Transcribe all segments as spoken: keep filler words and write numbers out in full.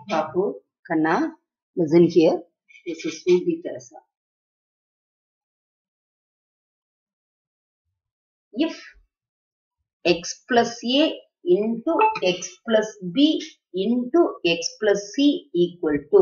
Babu, Kanna, listen here. This is Ruby Teresa. If x plus a into x plus b into x plus c equal to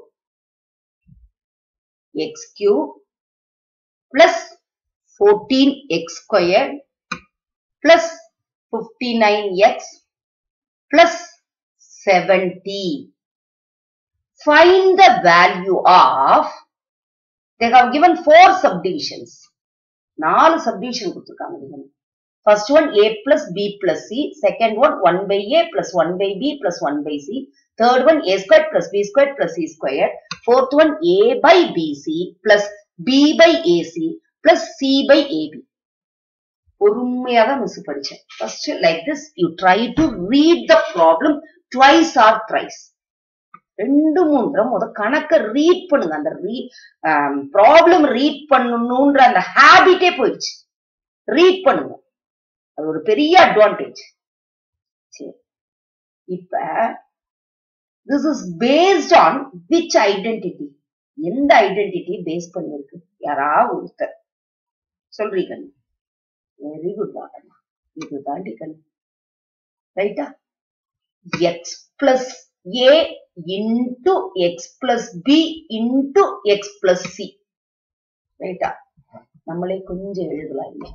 x cube plus fourteen x squared plus fifty-nine x plus seventy. Find the value of, they have given four subdivisions. நாலு subdivision கொடுத்திருக்காங்க. First one a plus b plus c, second one one by a plus one by b plus one by c, third one a squared plus b squared plus c squared, fourth one a by bc plus b by ac plus c by ab. பொறுமையாக miss படிச்சேன். First like this you try to read the problem twice or thrice. ரெண்டு மூணு தடவை முத கணக்க read பண்ணுங்க. அந்த problem read பண்ணணும்ன்ற அந்த ஹேபிட்டே போயிடுச்சு. ரீட் பண்ணுங்க, அது ஒரு பெரிய அட்வான்டேஜ். சரி, இப்ப this is based on which identity? எந்த ஐடென்டிட்டி பேஸ் பண்ணிருக்கு? யாராவது ஒருத்தர் சொல்றீங்க. வெரி குட் வாடனா, இது தாண்டி கண்ணு ரைட்டா. X plus a into x plus b into x plus c. ரைட்டா, நம்மளே கொஞ்சம் எழுதலாம். இல்ல,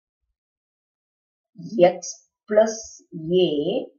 x plus a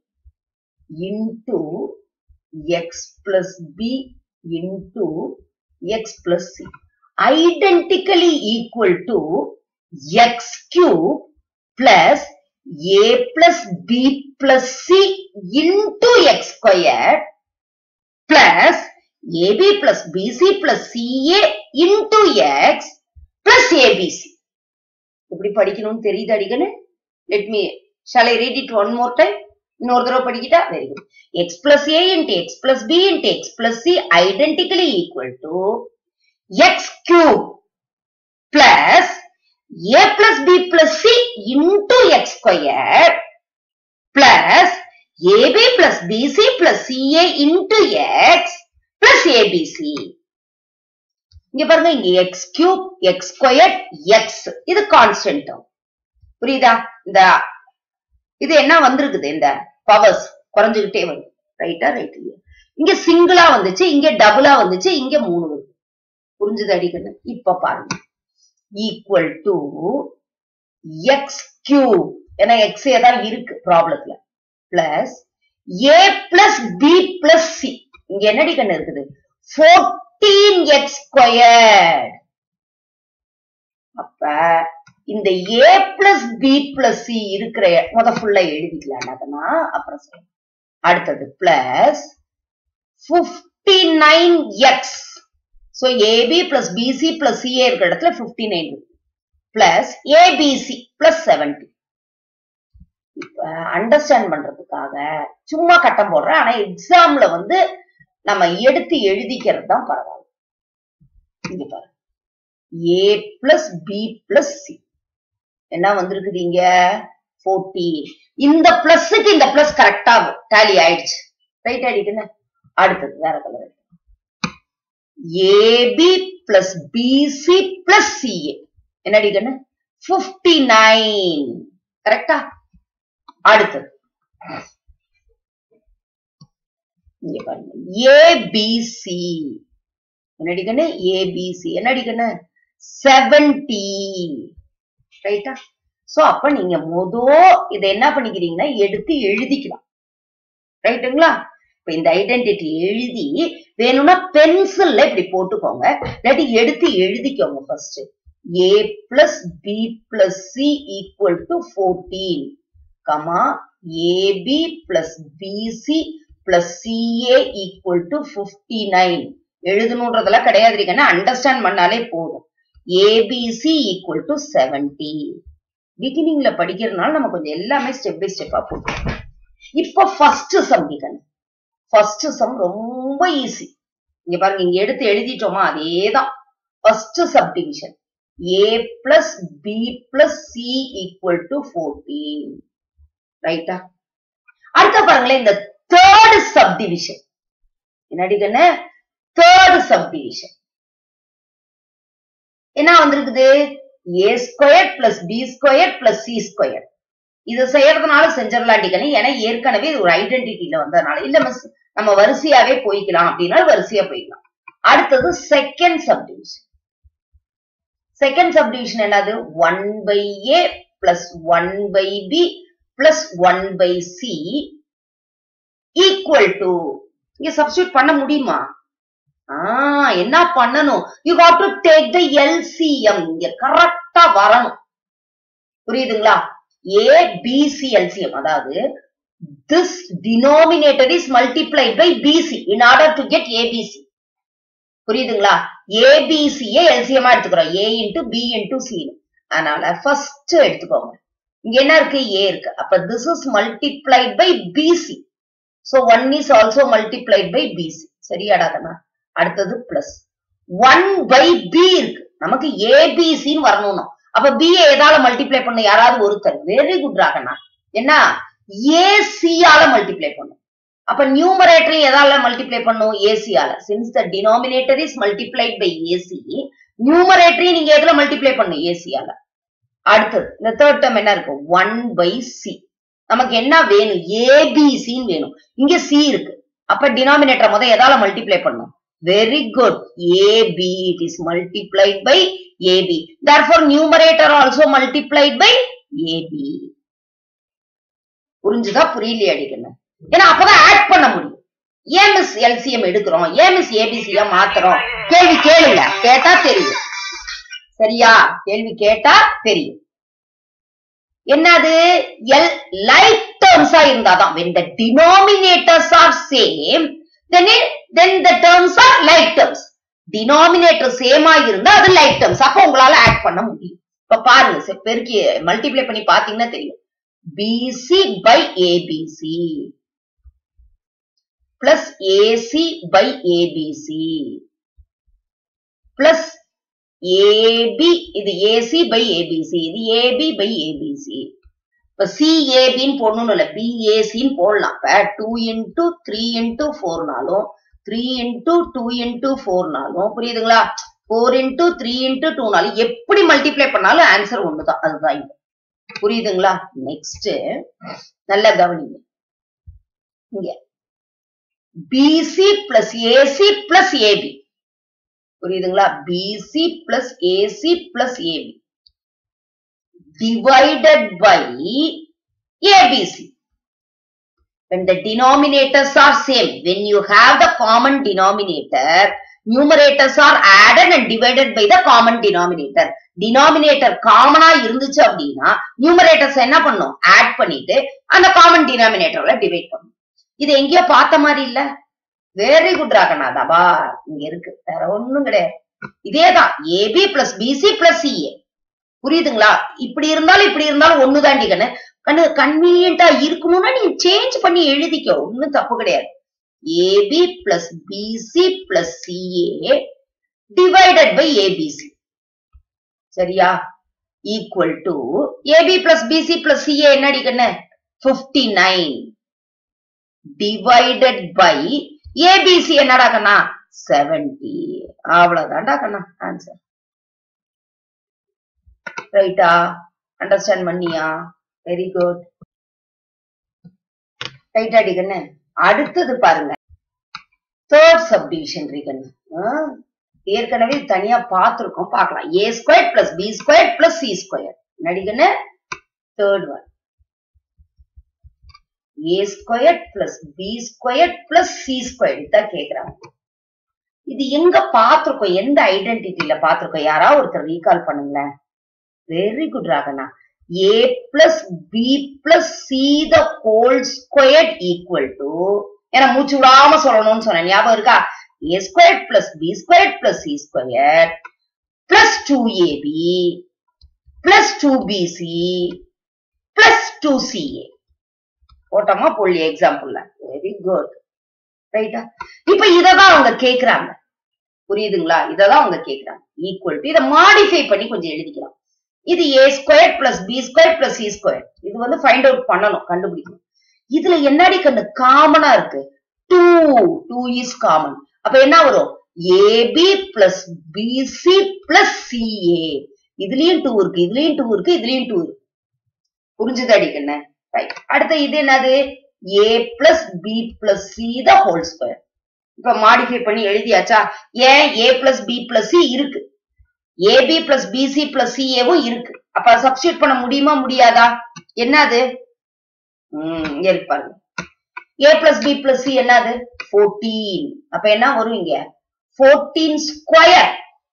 into x plus b into x plus c identically equal to x cube plus a plus b plus c into x squared plus ab plus bc plus ca into x plus abc. எப்படி படிக்கணும்னு தெரியுது அடிக்கனே? Let me, shall I read it one more time? இன்னொரு தடவை படிக்கிட்டா? Very good. X plus a into x plus b into x plus c identically equal to x cube plus a plus b plus c into x squared plus ab plus bc plus ca into x plus abc. இங்க பாருங்க, இங்க x cube, x squared, x இது constant. புரியுதா? இந்த இது என்ன வந்திருக்குது? இந்த பவர்ஸ் குறைஞ்சுக்கிட்டே வருது. ரைட்டா? ரைட். இங்க சிங்கிளா வந்துச்சு, இங்க டபுளா வந்துச்சு, இங்க மூணு வருது. புரிஞ்சுது அடிக்கணும்? இப்ப பாருங்க, ஈக்குவல் டு எக்ஸ் கியூப், ஏன்னா எக்ஸ் ஏதான் இருக்கு ப்ராப்ளத்துல, plus a plus b plus c. இங்க என்னடி கண்ணு இருக்குது? fourteen x squared. அப்ப இந்த a plus b plus c இருக்கிற முத ஃபுல்லா எழுதிக்கலாம்னா அப்புறம் சொல்லுங்க. அடுத்தது பிளஸ் fifty-nine x. so ab plus bc plus ca இருக்கிற இடத்துல fifty-nine plus abc plus seventy. இப்ப அண்டர்ஸ்டாண்ட் பண்றதுக்காக சும்மா கட்டம் போடுறேன். ஆனா எக்ஸாம்ல வந்து நம்ம எடுத்து எழுதிக்கிறது தான் பரவாயில்ல. இங்க பாருங்க, a plus b plus c என்ன வந்திருக்குது? இங்க fourteen. இந்த பிளஸ்க்கு இந்த பிளஸ் கரெக்டா டாலி ஆயிடுச்சு. ரைட் ஆயிடுச்சுன்னு. அடுத்தது வேற colour, ab plus bc plus ca என்ன அடிக்கணும்? fifty-nine. கரெக்டா? அடுத்தது இங்க பாருங்க, abc என்ன அடிக்கணும்? abc என்ன அடிக்கணும்? seventy. ரைட்டா? சோ அப்ப நீங்க மொதோ இதை என்ன பண்ணிக்கிறீங்கன்னா எடுத்து எழுதிக்கலாம். ரைட்டுங்களா? இப்ப இந்த ஐடென்டிட்டி எழுதி வேணும்னா பென்சில்ல இப்படி போட்டுக்கோங்க, இல்லாட்டி எடுத்து எழுதிக்கோங்க. First a plus b plus c equal to fourteen, comma ab plus bc plus ca equal to fifty-nine. எழுதணும்ன்றதெல்லாம் கிடையாது இருக்கேன்னா அண்டர்ஸ்டாண்ட் பண்ணாலே போதும். abc equal to seventy. பிகினிங்ல படிக்கிறதுனால நம்ம கொஞ்சம் எல்லாமே ஸ்டெப் பை ஸ்டெப்பா போட்டோம். இப்ப ஃபர்ஸ்ட் சம் டிகணும். ஃபர்ஸ்ட் சம் ரொம்ப ஈஸி. இங்க பாருங்க, இங்க எடுத்து எழுதிட்டோமா? அதேதான். First subdivision a plus b plus c equal to fourteen. ரைட்டா? அடுத்த பாருங்களேன், இந்த தேர்ட் சப்டிவிஷன் என்னடி கண்ணு தேர்ட் சப்டிவிஷன் என்ன வந்திருக்குது a square plus b square plus c square. இது செய்யறதுனால செஞ்சிடலாம் கண்ணு, ஏன்னா ஏற்கனவே இது ஒரு ஐடென்டிட்டியில வந்ததுனால. இல்ல மிஸ் நம்ம வரிசையாவே போய்க்கலாம் அப்படின்னா வரிசையா போய்க்கலாம். அடுத்தது செகண்ட் சப்டிவிஷன். செகண்ட் சப்டிவிஷன் என்னது one by a plus one by b plus one by c equal to இங்க சப்ஸ்டியூட் பண்ண முடியுமா? ஆஹ் என்ன பண்ணணும்? You have to take the LCM. இங்க கரெக்டா வரணும். புரியுதுங்களா? ஏ பி சி எல்சிஎம், அதாவது this denominator is multiplied by bc in order to get abc. புரியுதுங்களா? abc ஏ எல்சிஎம் எடுத்துக்கிறோம், a into b into c. அதனால ஃபர்ஸ்ட் எடுத்துக்கோங்க. இங்க என்ன இருக்கு? a இருக்கு. அப்ப this is multiplied by bc. So one is also multiplied by bc. சரியாடாதனா? அடுத்தது பிளஸ் ஒன் by b இருக்கு. நமக்கு abc ன்னு வரணும். அப்ப b ஏதால மல்டிப்ளை பண்ண யாராவது ஒருத்தர். Very good Ragana. என்ன ஏசி ஆல மல்டிப்ளை பண்ணும். அப்ப நியூமரேட்டரை எதால மல்டிப்ளை பண்ணும்? ஏசி ஆல. Since the denominator is multiplied by AC, நியூமரேட்டரை நீங்க எதுல மல்டிப்ளை பண்ணும்? ஏசி ஆல. அடுத்தது இந்த தேர்ட் டேர்ம் என்ன இருக்கு? One by c. நமக்கு என்ன வேணும்? ஏபிசின்னு வேணும். இங்க சி இருக்கு. அப்ப டினாமினேட்டர் முத எதால மல்டிப்ளை பண்ணும்? Very good, AB. It is multiplied by AB. therefore numerator also multiplied by AB. புரிஞ்சுதா? புரியலையா அடிக்கணும்? ஏன்னா அப்பதான் ஆட் பண்ண முடியும். ஏன் மிஸ் எல்சிஎம் எடுக்கிறோம், ஏன் மிஸ் ஏபிசியா மாத்துறோம்? கேள்வி கேளுங்க, கேட்டா தெரியும். சரியா? கேள்வி கேட்டா தெரியும். என்னது? எல் லைக் டேர்ம்ஸா இருந்தாதான். when the denominators are same then it, then the terms are like terms. denominator சேமா இருந்தா அது லைக் டேர்ம்ஸ். அப்ப உங்களால ஆட் பண்ண முடியும். இப்ப பாருங்க, பெருக்கி மல்டிப்ளை பண்ணி பாத்தீங்கன்னா தெரியும். bc by abc plus ac by abc plus ab, இது ac by abc, இது ab by abc. இப்ப cab ன்னு போடணும் இல்ல, bac ன்னு போடலாம். இப்ப two into three into four நாலும் three into two into four நாலும், புரியுதுங்களா? Four into three into two நாலும் எப்படி மல்டிப்ளை பண்ணாலும் ஆன்சர் ஒண்ணுதான். அதுதான் இங்க. புரியுதுங்களா? நெக்ஸ்ட் நல்ல கவனிங்க. இங்க BC plus AC plus AB. புரியுதுங்களா? BC plus AC plus AB divided by abc. when the denominators are same, when you have the common denominator, numerators are added and divided by the common denominator. denominator காமனா இருந்துச்சு அப்படின்னா numerators என்ன பண்ணும்? Add பண்ணிட்டு அந்த common டினாமினேட்டர்ல divide பண்ணும். இது எங்கேயோ பார்த்த மாதிரி இல்ல? வெரி குட் ராகனாதாபா. இங்க இருக்கு, வேற ஒண்ணும் கிடையாது. இதேதான் AB plus BC plus CA. புரியுதுங்களா? இப்படி இருந்தாலும் இப்படி இருந்தாலும் ஒண்ணுதாண்டி கண்ணு. கண்ணு கன்வீனியன்டா இருக்கணும்னா நீங்க சேஞ்ச் பண்ணி எழுதிக்க, ஒண்ணும் தப்பு கிடையாது. AB plus BC plus CA divided by ABC. சரியா? Equal to AB plus BC plus CA என்னடி கண்ணு? Fifty nine divided by ABC என்னடா கண்ணா? செவன்டி. அவ்வளவுதான்டா கண்ணா ஆன்சர். ரைட்டா? அண்டர்ஸ்டாண்ட் பண்ணியா? Very good. ரைட்டா டிகன்னு? அடுத்தது பாருங்க, தேர்ட் சப்டிவிஷன் டிகன்னு. ஏற்கனவே தனியா பார்த்திருக்கோம், பார்க்கலாம். A square plus b square plus c square. நடிகன்னு third one. A square plus b square plus c square இதான் கேக்குறாங்க. இது எங்க பார்த்திருக்கோம்? எந்த ஐடென்டிட்டியில பார்த்திருக்கோம்? யாராவது ஒருத்தர் ரீகால் பண்ணுங்களேன். Very good Ragana. a plus b plus c the whole squared equal to, ஏன்னா மூச்சு விடாம சொல்லணும்னு சொன்னேன், ஞாபகம் இருக்கா? a squared plus b squared plus c squared plus two a b plus two b c plus two c a. போட்டோமா புள்ளி எக்ஸாம்பிள்ல? Very good. ரைட்டா? இப்ப இததான் அவங்க கேக்குறாங்க. புரியுதுங்களா? இததான் அவங்க கேக்குறாங்க. ஈக்குவல் டு இதை மாடிஃபை பண்ணி கொஞ்சம் எழுதிக்கலாம். இது a square plus b square plus c square. இது வந்து ஃபைண்ட் அவுட் பண்ணணும், கண்டுபிடிக்கணும். இதுல என்னடி கண்ணு காமனா இருக்கு? two two is common. அப்ப என்ன வரும்? A B plus B C plus C A. இதுலயும் two இருக்கு, இதுலயும் two இருக்கு, இதுலயும் two இருக்கு. புரிஞ்சுதா அடிக்கண்ணே? ரைட். அடுத்து இது என்னது? A plus B plus C the whole square. இப்ப மாடிஃபை பண்ணி எழுதியாச்சா? ஏன் A plus B plus C இருக்கு, A B plus B C plus C A வும் இருக்கு. அப்ப சப்ஸ்டிட்யூட் பண்ண முடியுமா முடியாதா? என்னது? ம் இங்க பாருங்க. A plus B plus C என்னது? fourteen. அப்ப என்ன வரும் இங்க? fourteen square.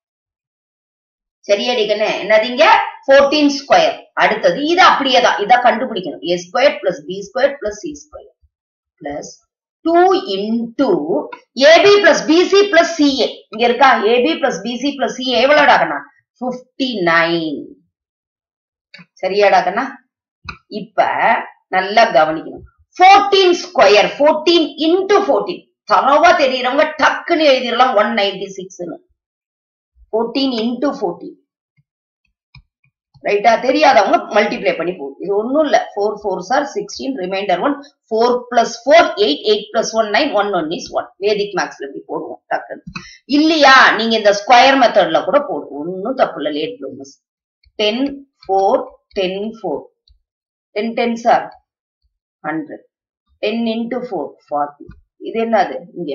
சரியா அடிக்கண்ணே? என்னது இங்க? fourteen square. அடுத்தது இது அப்படியே தான். இத கண்டுபிடிக்கணும். A squared plus B squared plus C squared plus two into A B plus B C plus C A. இங்க இருக்கா? A B plus B C plus C A எவ்வளவுடா Kanna? fifty-nine. சரியாடா கண்ணா? இப்ப நல்லா கவனிக்கணும். fourteen square, fourteen into fourteen. தரவா தெரியறவங்க டக்குன்னு எழுதிடலாம் one ninety-six ன்னு. fourteen into fourteen. ரைட்டா? தெரியாதவங்க மல்டிப்ளை பண்ணி போகும். இது ஒண்ணும் இல்ல. four fours are sixteen, remainder one, four plus four, eight, eight plus one, nine, one one is one. வேதிக் மேக்ஸ்ல இப்படி போடுவோம் டக்குன்னு. இல்லையா நீங்க இந்த ஸ்கொயர் மெத்தட்ல கூட போடுவோம். ஒன்னும் தப்பு இல்ல. Late bloomers. ten, four, ten, four. ten tens are one hundred. ten into four, forty. இது என்னது? இங்க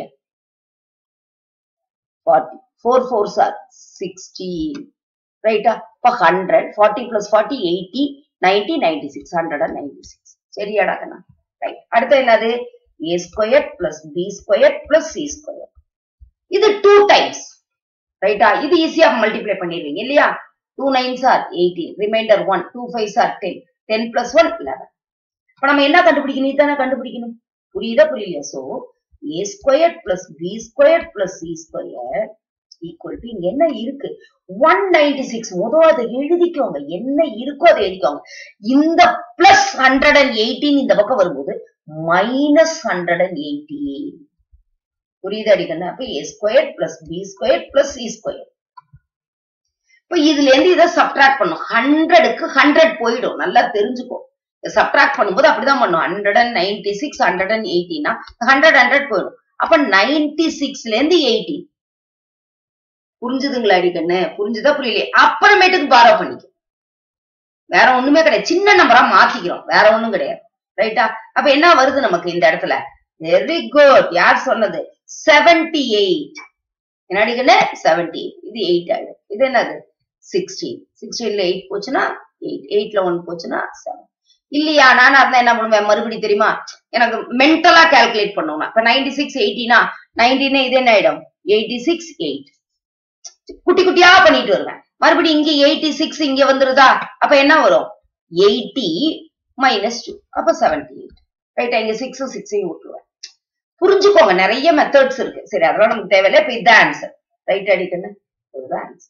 forty. four fours are sixteen. ரைட்டா? இப்ப one hundred, forty plus forty, eighty, ninety, ninety-six. one hundred ninety-six. சரியாடா கண்ணா? Right. அடுத்து என்னது? A squared plus B squared plus C squared. இது two times. ரைட்டா? இது ஈஸியா மல்டிப்ளை பண்ணிடுவீங்க இல்லையா? two nines are eighteen, remainder one, two fives are ten, ten plus one, eleven. இப்ப நம்ம என்ன கண்டுபிடிக்கணும்? இதானே கண்டுபிடிக்கணும். புரியுதா புரியலையா? So A squared plus B squared plus C squared equal to இங்க என்ன இருக்கு? one ninety-six. முதல்ல அதை எழுதிக்கோங்க. என்ன இருக்கோ அதை எழுதிக்கோங்க. இந்த plus one hundred eighteen இந்த பக்கம் வரும்போது minus one hundred eighteen. புரியுதா அடிக்கண்ணா? அப்ப A squared plus B squared plus C squared. இப்ப இதுல இருந்து இதை சப்ட்ராக்ட் பண்ணும். ஹண்ட்ரடுக்கு ஹண்ட்ரட் போயிடும். நல்லா தெரிஞ்சுக்கோ. சப்ட்ராக்ட் பண்ணும்போது அப்படிதான் பண்ணும். one ninety-six, one eighty னா hundred hundred போயிடும். அப்ப ninety-six ல இருந்து eighty. புரிஞ்சுதுங்களா அடிக்கண்ணு? புரிஞ்சுதா புரியலையே? அப்புறமேட்டுக்கு பாரோ பண்ணிக்க. வேற ஒண்ணுமே கிடையாது. சின்ன நம்பரா மாத்திக்கிறோம். வேற ஒண்ணும் கிடையாது. ரைட்டா? அப்ப என்ன வருது நமக்கு இந்த இடத்துல? Very good. யார் சொன்னது? seventy-eight. என்ன அடிக்கண்ணு? seventy-eight. இது eight ஆயிடும். இது என்னது? sixteen. sixteen ல eight போச்சுன்னா eight. eight ல one போச்சுன்னா seven. இல்லையா? நான் அதான் என்ன பண்ணுவேன் மறுபடி தெரியுமா? எனக்கு மென்டலா கால்குலேட் பண்ணுவேன். இப்ப ninety-six, eighty னா nineteen இது என்ன ஆயிடும்? eighty-six, eight. குட்டி குட்டியா பண்ணிட்டு வருவேன். மறுபடியும் இங்க eighty-six இங்க வந்துருதா? அப்ப என்ன வரும்? eighty minus two. அப்ப seventy-eight. ரைட்டா? இங்க six six விட்டுருவேன். புரிஞ்சுக்கோங்க. நிறைய மெத்தட்ஸ் இருக்கு. சரி, அதெல்லாம் நமக்கு தேவையில்லை. இப்ப இதுதான் ஆன்சர். ரைட் அடிக்கண்ணு? இதுதான் ஆன்சர்.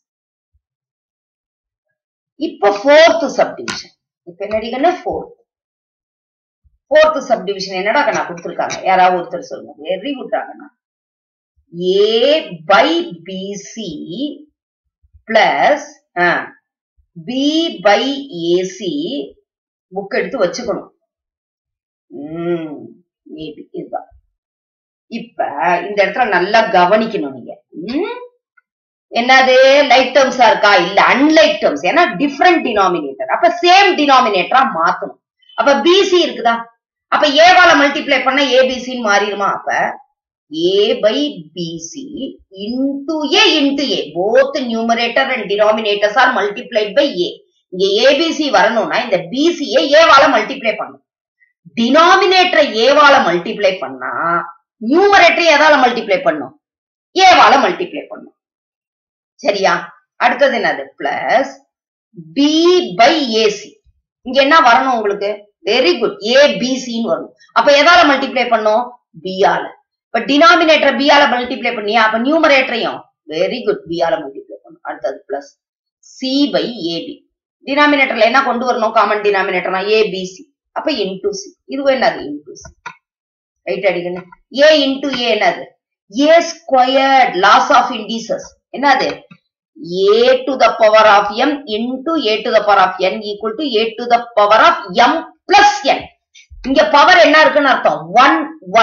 இப்ப ஃபோர்த் சப்டிவிஷன். இப்ப என்ன அடிக்கண்ணு? ஃபோர்த். ஃபோர்த் சப்டிவிஷன் என்னடா கண்ணா கொடுத்துருக்காங்க? யாராவது ஒருத்தர் சொல்லுங்க. வெரி குட் ஆகண்ணா. A by B C plus uh, B by A C book எடுத்து வச்சுக்கணும். உம் இதுதான். இப்ப இந்த இடத்துல நல்லா கவனிக்கணும் நீங்க. உம் என்னது? லைக் டேர்ம்ஸா இருக்கா? இல்ல அன்லைக் டேர்ம்ஸ். ஏன்னா டிஃபரெண்ட் டினாமினேட்டர். அப்ப சேம் டினாமினேட்டரா மாத்தணும். அப்ப B C இருக்குதா? அப்ப ஏவால மல்டிப்ளை பண்ண A B C மாறிடுமா? அப்ப A by B C into A into A. Both numerator and denominators are multiplied by A. இங்க A B C வரணும்னா இந்த B C A வால மல்டிப்ளை பண்ணும். டினாமினேட்டர் A வால மல்டிப்ளை பண்ணா நியூமரேட்டர் எதால மல்டிப்ளை பண்ணும்? A வால மல்டிப்ளை பண்ணும். சரியா? அடுத்தது என்னது? Plus B by A C. இங்க என்ன வரணும் உங்களுக்கு? Very good. A B C ன்னு வரணும். அப்ப எதால மல்டிப்ளை பண்ணும்? B ஆல. இப்ப டினாமினேட்டர் B ஆல மல்டிப்ளை பண்ணியா? அப்ப நியூமரேட்டரையும் வெரி குட் B ஆல மல்டிப்ளை பண்ணும். அடுத்தது plus C by A B. டினாமினேட்டர்ல என்ன கொண்டு வரணும்? காமன் டினாமினேட்டர்னா A B C. அப்ப into C. இதுவும் என்னது? into C. ரைட் அடிக்கணும். A into A என்னது? A squared. Loss of indices. என்னது? A to the power of M into A to the power of N equal to A to the power of M plus N. இங்க power என்ன இருக்குன்னு அர்த்தம்? one one.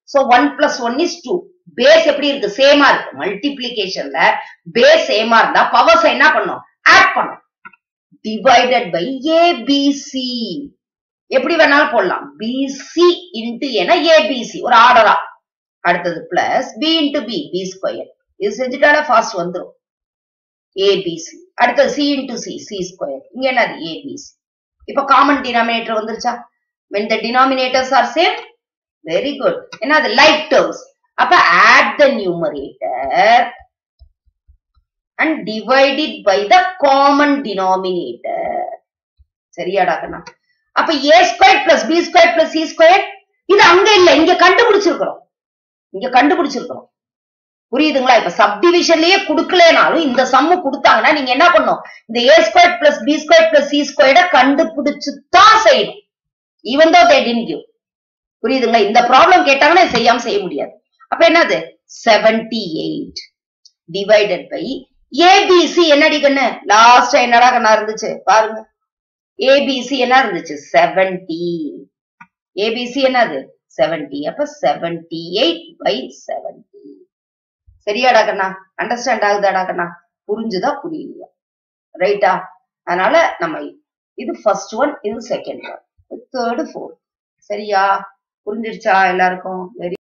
So one plus one is two. Base எப்படி இருக்கு? சேமா இருக்கு. மல்டிப்ளிகேஷன்ல base சேமா இருந்தா பவர்ஸ் என்ன பண்ணும்? ஆட் பண்ணும். Divided by ABC. எப்படி வேணாலும் போடலாம். பிசி இன்டு என ஏபிசி ஒரு ஆர்டரா. அடுத்தது plus b into b b square. இது செஞ்சுட்டால ஃபாஸ்ட் வந்துடும். ஏபிசி. அடுத்தது c into c c square. இங்க என்னது? ஏபிசி. இப்ப காமன் டினாமினேட்டர் வந்துருச்சா? when the denominators are same, very good. என்னது? like terms. அப்ப add the numerator and divide it by the common denominator. சரியாடா கண்ணா? அப்ப a squared plus b squared plus c squared இது அங்க இல்ல, இங்க கண்டுபிடிச்சிருக்கிறோம். இங்க கண்டுபிடிச்சிருக்கிறோம். புரியுதுங்களா? இப்ப சப்டிவிஷன்லயே குடுக்கலனாலும் இந்த சம்மு கொடுத்தாங்கன்னா நீங்க என்ன பண்ணும்? இந்த a squared plus b squared plus c squared கண்டுபிடிச்சு தான் செய்யணும். even though they didn't give. புரியுதுங்களா? இந்த ப்ராப்ளம் கேட்டாங்கன்னா செய்யாம செய்ய முடியாது. அப்ப என்னது? seventy-eight divided by ABC. என்னடி கண்ணு? லாஸ்ட் என்னடா கண்ணா இருந்துச்சு பாருங்க. ஏபிசி என்ன இருந்துச்சு? seventy. ஏபிசி என்னது? seventy. அப்ப seventy-eight by seventy. சரியாடா கண்ணா? அண்டர்ஸ்டாண்ட் ஆகுதாடா கண்ணா? புரிஞ்சுதா புரியலையா? ரைட்டா? அதனால நம்ம இது ஃபர்ஸ்ட் ஒன், இது செகண்ட் ஒன், தேர்டு, ஃபோர்த். சரியா? புரிஞ்சிருச்சா எல்லாருக்கும்? வெரி